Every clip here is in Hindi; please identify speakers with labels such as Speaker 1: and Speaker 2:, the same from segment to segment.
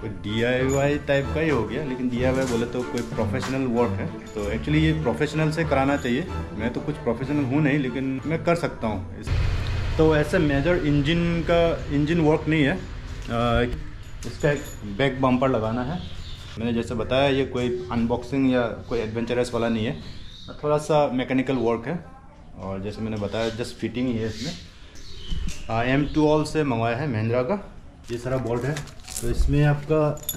Speaker 1: कोई DIY टाइप का ही हो गया, लेकिन DIY बोले तो कोई प्रोफेशनल वर्क है, तो एक्चुअली ये प्रोफेशनल से कराना चाहिए। मैं तो कुछ प्रोफेशनल हूँ नहीं, लेकिन मैं कर सकता हूँ। तो ऐसे मेजर इंजन वर्क नहीं है। इसका एक बैक बम्पर लगाना है। मैंने जैसे बताया ये कोई अनबॉक्सिंग या कोई एडवेंचरस वाला नहीं है, थोड़ा सा मैकेनिकल वर्क है। और जैसे मैंने बताया जस्ट फिटिंग ही है इसमें। M2 ऑल से मंगवाया है महिंद्रा का। ये सारा बोल्ट है, तो इसमें आपका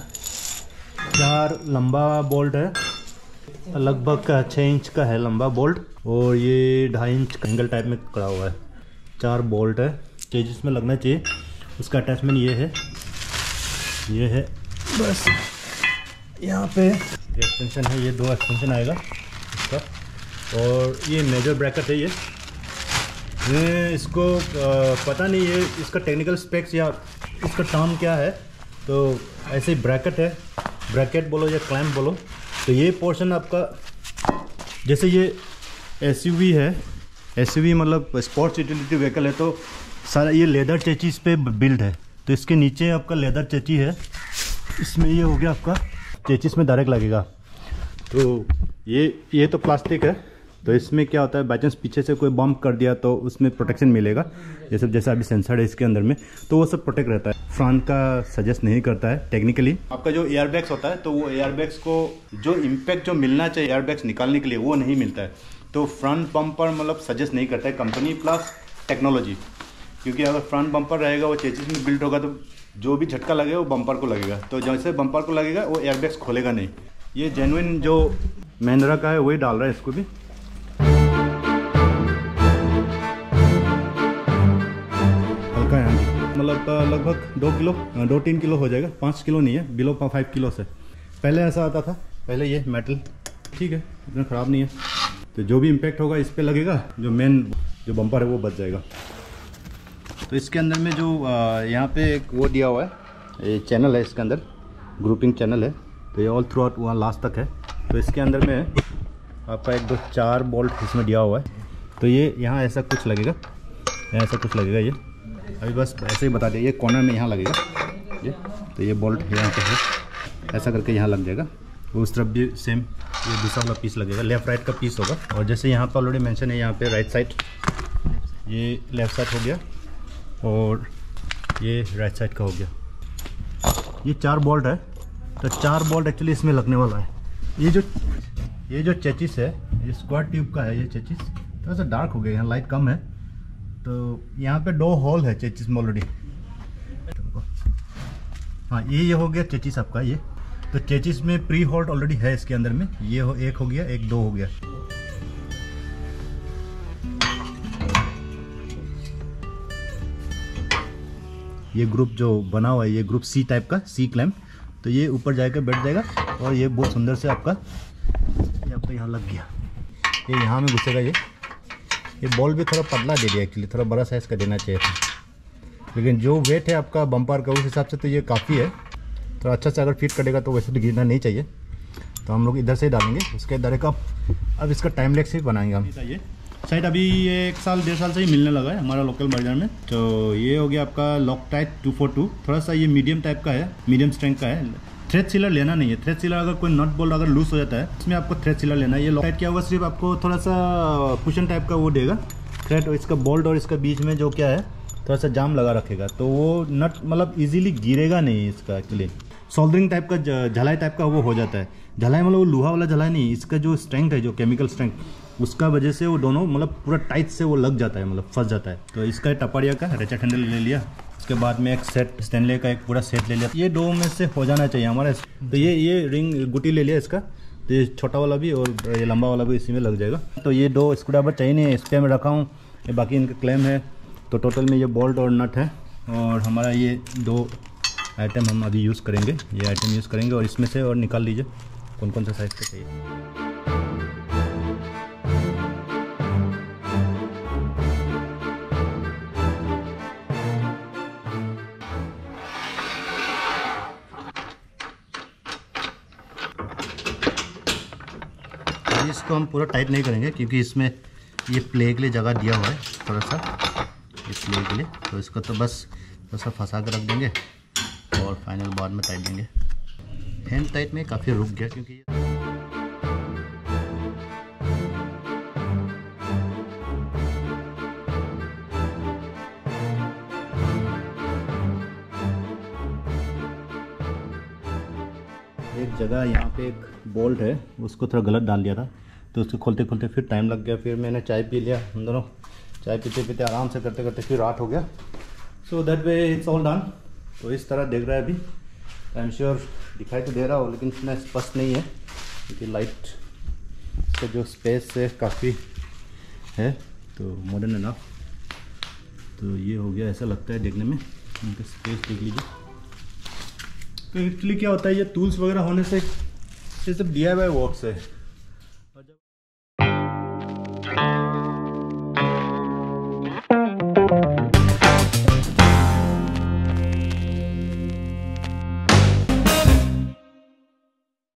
Speaker 1: 4 लंबा बोल्ट है, लगभग 6 इंच का है लंबा बोल्ट, और ये 2.5 इंच एंगल टाइप में कड़ा हुआ है। 4 बोल्ट है जिसमें लगना चाहिए। उसका अटैचमेंट ये है बस। यहाँ पे एक्सटेंशन है, ये 2 एक्सटेंशन आएगा इसका, और ये मेजर ब्रैकेट है। ये इसको पता नहीं है इसका टेक्निकल स्पेक्स या इसका टर्म क्या है, तो ऐसे ही ब्रैकेट है, ब्रैकेट बोलो या क्लैम्प बोलो। तो ये पोर्शन आपका, जैसे ये SUV है, SUV मतलब स्पोर्ट्स यूटिलिटी व्हीकल है, तो सारा ये लेदर चेचीज पे बिल्ड है। तो इसके नीचे आपका लेदर चेची है, इसमें ये हो गया आपका चेचिस में डायरेक्ट लगेगा। तो ये तो प्लास्टिक है, तो इसमें क्या होता है, बाई चांस पीछे से कोई बम्प कर दिया तो उसमें प्रोटेक्शन मिलेगा। जैसा अभी सेंसर है इसके अंदर में, तो वो सब प्रोटेक्ट रहता है। फ्रंट का सजेस्ट नहीं करता है टेक्निकली। आपका जो एयरबैग्स होता है, तो वो एयरबैग्स को जो इम्पैक्ट जो मिलना चाहिए एयरबैग्स निकालने के लिए, वो नहीं मिलता है। तो फ्रंट बम्पर मतलब सजेस्ट नहीं करता है कंपनी, प्लस टेक्नोलॉजी। क्योंकि अगर फ्रंट बम्पर रहेगा, वो चेसिस में बिल्ट होगा, तो जो भी झटका लगेगा वो बम्पर को लगेगा। तो जैसे बम्पर को लगेगा वो एयरबैग्स खोलेगा नहीं। ये जेन्युइन जो महिंद्रा का है वही डाल रहा है इसको भी। हल्का है, मतलब लगभग 2-3 किलो हो जाएगा, 5 किलो नहीं है, बिलो 5 किलो से। पहले ऐसा आता था, पहले ये मेटल ठीक है, इतना ख़राब नहीं है। तो जो भी इम्पैक्ट होगा इस पे लगेगा, जो मेन जो बम्पर है वो बच जाएगा। तो इसके अंदर में जो यहाँ पे एक वो दिया हुआ है, ये चैनल है, इसके अंदर ग्रुपिंग चैनल है। तो ये ऑल थ्रू आउट वहाँ लास्ट तक है। तो इसके अंदर में आपका 1 2 4 बोल्ट इसमें दिया हुआ है। तो ये यहाँ ऐसा कुछ लगेगा, यहाँ ऐसा कुछ लगेगा। ये अभी बस ऐसे ही बता दिया, ये कॉर्नर में यहाँ लगेगा ये। तो ये बोल्ट यहाँ पे है, ऐसा करके यहाँ लग जाएगा। उस तरफ भी सेम ये दूसरा वाला पीस लगेगा, लेफ़्ट राइट का पीस होगा। और जैसे यहाँ पर ऑलरेडी मेंशन है, यहाँ पे राइट साइड, ये लेफ़्ट साइड हो गया और ये राइट साइड का हो गया। ये 4 बोल्ट है, तो 4 बोल्ट एक्चुअली इसमें लगने वाला है। ये जो चेचिस है, ये स्क्वायर ट्यूब का है। ये चेचिस थोड़ा सा डार्क हो गया, यहाँ लाइट कम है। तो यहाँ पे 2 होल है चेचिस में ऑलरेडी। हाँ, ये हो गया चेचिस आपका। ये तो चेचिस में प्री होल्ड ऑलरेडी है इसके अंदर में। ये एक हो गया, एक 2 हो गया। ये ग्रुप जो बना हुआ है, ये ग्रुप C टाइप का, C क्लैम्प। तो ये ऊपर जाकर बैठ जाएगा, और ये बहुत सुंदर से आपका यहाँ लग गया। ये यहाँ में घुसेगा। ये बॉल भी थोड़ा पतला दे दिया, एक्चुअली थोड़ा बड़ा साइज़ का देना चाहिए था, लेकिन जो वेट है आपका बम्पर का उस हिसाब से तो ये काफ़ी है। तो अच्छा से अगर फिट करेगा तो वैसे तो गिरना नहीं चाहिए। तो हम लोग इधर से ही डालेंगे, उसके डायरेक्ट अब इसका टाइम लेक्स ही बनाएंगे हम। ये शायद अभी ये 1 साल 1.5 साल से ही मिलने लगा है हमारा लोकल बाजार में। तो ये हो गया आपका लॉकटाइट 242। थोड़ा सा ये मीडियम टाइप का है, मीडियम स्ट्रेंथ का है। थ्रेड सीलर लेना नहीं है। थ्रेड सीलर अगर कोई नट बोल्ट अगर लूज हो जाता है, इसमें आपको थ्रेड सीलर लेना है। ये लॉकटाइट क्या होगा, सिर्फ आपको थोड़ा सा कुशन टाइप का वो देगा थ्रेड, और इसका बोल्ट और इसका बीच में जो क्या है थोड़ा सा जाम लगा रखेगा, तो वो नट मतलब इजीली गिरेगा नहीं इसका। एक्चुअली सोल्डरिंग टाइप का, झलाई टाइप का वो हो जाता है। झलाई मतलब वो लोहा वाला झलाई नहीं, इसका जो स्ट्रेंथ है, जो केमिकल स्ट्रेंथ, उसका वजह से वो दोनों मतलब पूरा टाइट से वो लग जाता है, मतलब फंस जाता है। तो इसका टपाड़िया का रेचेट हैंडल ले लिया। उसके बाद में एक सेट स्टेनले का एक पूरा सेट ले लिया। ये 2 में से हो जाना चाहिए हमारा। तो ये रिंग गुटी ले लिया इसका। तो ये छोटा वाला भी और ये लंबा वाला भी इसी में लग जाएगा। तो ये 2 स्क्रूड्राइवर चाहिए नहीं है, इस पर मैं रखा हूँ। ये बाकी इनका क्लेम है। तो टोटल में ये बोल्ट और नट है, और हमारा ये 2 आइटम हम अभी यूज़ करेंगे। ये आइटम यूज़ करेंगे, और इसमें से और निकाल लीजिए कौन कौन सा साइज़ का चाहिए। इसको हम पूरा टाइट नहीं करेंगे, क्योंकि इसमें ये प्ले के लिए जगह दिया हुआ है थोड़ा सा, इस प्ले के लिए। तो इसको तो बस थोड़ा सा फंसा कर रख देंगे, और फाइनल फाइनल बाद में टाइट देंगे। हैंड टाइट में काफ़ी रुक गया क्योंकि एक जगह यहाँ पे एक बोल्ट है, उसको थोड़ा गलत डाल दिया था, तो उसको खोलते खोलते फिर टाइम लग गया। फिर मैंने चाय पी लिया, हम दोनों चाय पीते पीते आराम से करते करते फिर रात हो गया। So that way it's all done. तो इस तरह देख रहा है अभी। आई एम श्योर दिखाई तो दे रहा हो, लेकिन इतना स्पष्ट नहीं है क्योंकि लाइट का जो स्पेस है काफ़ी है, तो मॉडर्न है ना। तो ये हो गया, ऐसा लगता है देखने में। इनका स्पेस देख लीजिए। तो एक्चुअली क्या होता है, ये टूल्स वगैरह होने से ये सब DIY वर्क्स है।